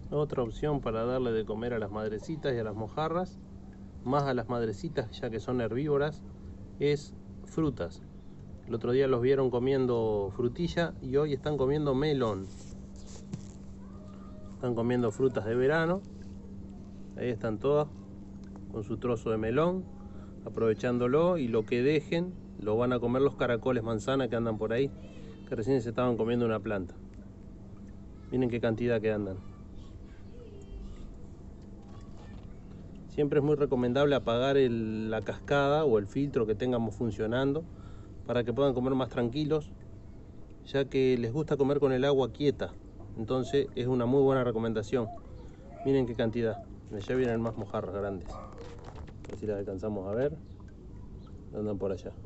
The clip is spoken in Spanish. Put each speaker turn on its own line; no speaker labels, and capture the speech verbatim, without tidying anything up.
Otra opción para darle de comer a las madrecitas y a las mojarras, más a las madrecitas ya que son herbívoras, es frutas. El otro día los vieron comiendo frutilla y hoy están comiendo melón. Están comiendo frutas de verano. Ahí están todas con su trozo de melón, aprovechándolo, y lo que dejen lo van a comer los caracoles manzana que andan por ahí, que recién se estaban comiendo una planta. Miren qué cantidad que andan. Siempre es muy recomendable apagar el, la cascada o el filtro que tengamos funcionando para que puedan comer más tranquilos, ya que les gusta comer con el agua quieta. Entonces es una muy buena recomendación. Miren qué cantidad. Ya vienen más mojarras grandes. A ver si las alcanzamos a ver. Andan por allá.